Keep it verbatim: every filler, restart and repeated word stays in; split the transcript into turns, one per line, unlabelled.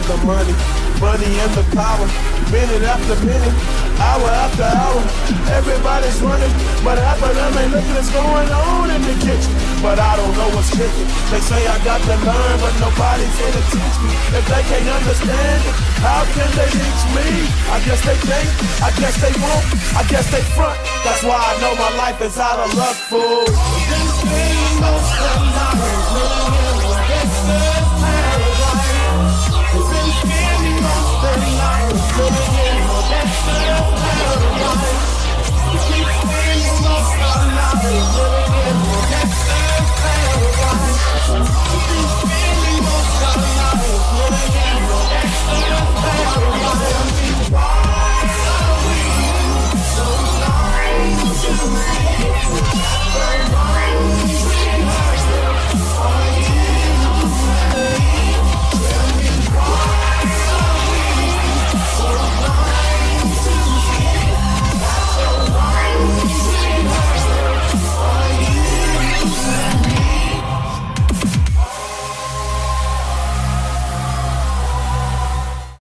the money, money and the power. Minute after minute, hour after hour, everybody's running, but half of them ain't looking what's going on in the kitchen. But I don't know what's kicking. They say I got to learn, but nobody's here to teach me. If they can't understand it, how can they reach me? I guess they can't, I guess they won't, I guess they front. That's why I know my life is out of luck, fool.